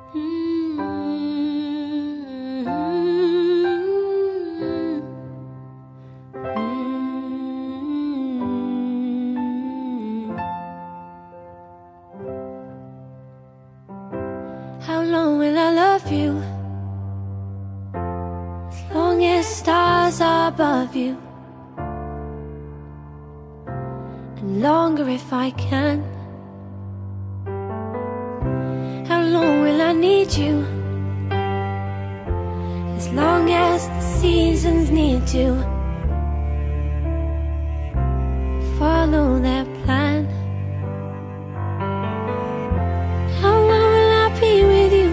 How long will I love you? As long as stars are above you, and longer if I can. How long will I need you? As long as the seasons need to follow their plan. How long will I be with you?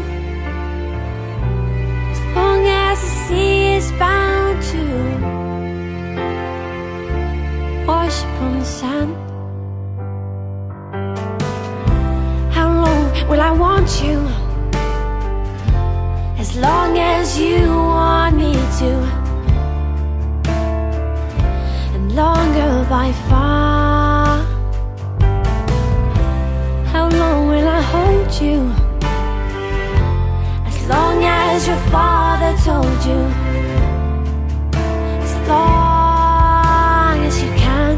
As long as the sea is bound to wash upon the sand. How long will I want you? As long as you want me to, and longer by far. How long will I hold you? As long as your father told you. As long as you can.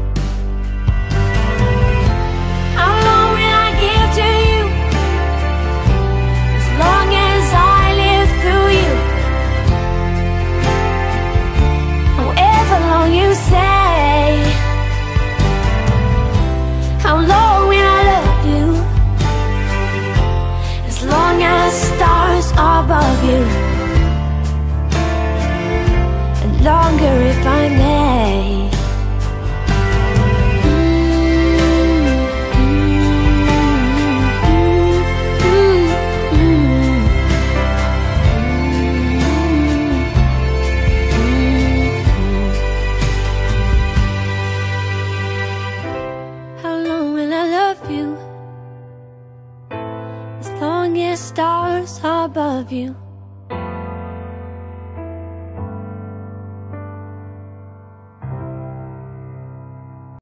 How long will I give to you? As long as I live through you. However long you say. How long will I love you? As long as stars are above you, and longer if I may. How long will I love you? As long as stars are above you,